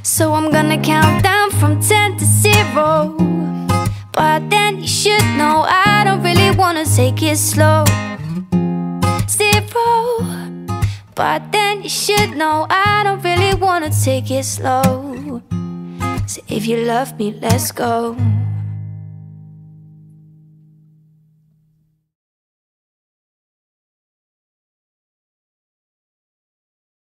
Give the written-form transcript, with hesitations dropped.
So I'm gonna count down from 10 to 0. But then you should know I don't really wanna take it slow. 0. But then you should know I don't really wanna take it slow. So if you love me, let's go.